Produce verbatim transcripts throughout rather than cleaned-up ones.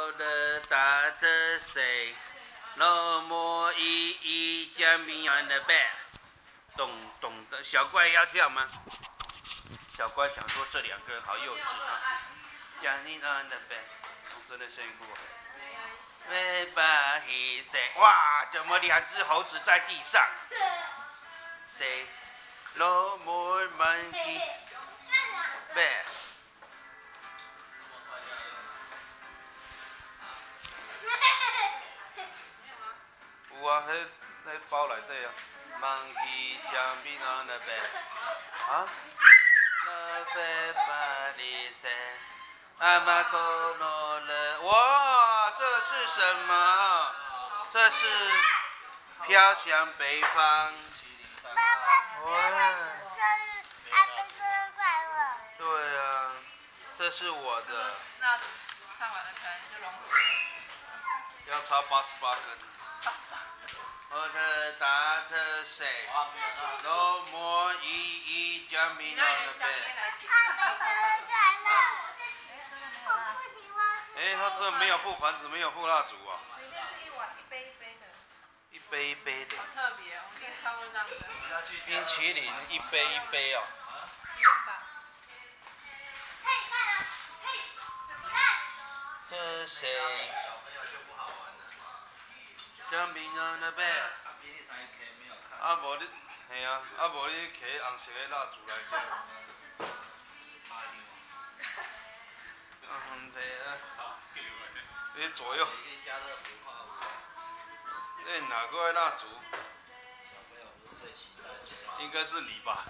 罗的大着谁？罗摩依依将平安的背。咚咚的，小怪要跳吗？小怪想说这两个人好幼稚啊！将平安的背，真的辛苦。背把黑谁？哇，怎么两只猴子在地上？谁？罗摩门基背。有啊，迄迄包内底啊。蒙基将平安的背。啊？那飞巴里塞，阿玛科诺勒，哇，这是什么？这是飘向北方。 爸爸，爸爸是生日，阿公生日快乐。 对啊，这是我的。 那唱完了可能就融合。 要插八十八根。 八十八。 我的大特谁？罗摩依依将平安的背。 阿公生日快乐。我不喜欢吃。 哎，他这没有附盘子，没有附蜡烛啊。 里面是一碗一杯一杯的。 一杯一杯的。 好特别，我们可以看过这样子。 冰淇淋一杯一杯哦。 不用吧。 可以看啊，可以，看。 这谁？将平安的背。啊无你，嘿啊，啊无你摕红色的蜡烛来遮。嗯，对啊。你左右。那哪个蜡烛？应该是你吧。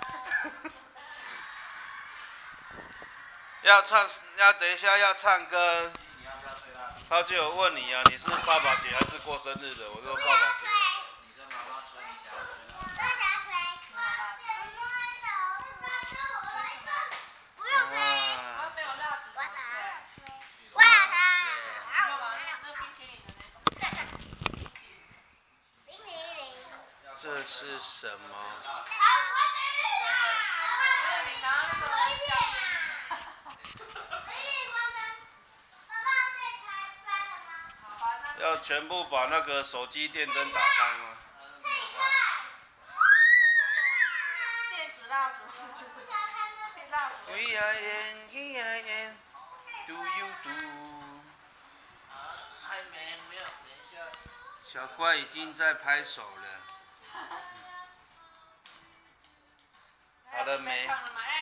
要唱，要等一下要唱歌。他就有问你啊，你是爸爸节还是过生日的？我说爸爸节。 你跟妈妈吹，你想要吹吗？我想吹。不用吹。 他没有蜡烛。 我拿。我拿。 要吗？那冰淇淋的那种。 冰淇淋。 这是什么？ 好，我生日啦！ 因为你拿那个香烟。 要全部把那个手机电灯打开吗？ 电子蜡烛。蜡烛。 We are in, we are in, do you do？ 还没没有，等一下。 小怪已经在拍手了。好了没？ 唱了吗？哎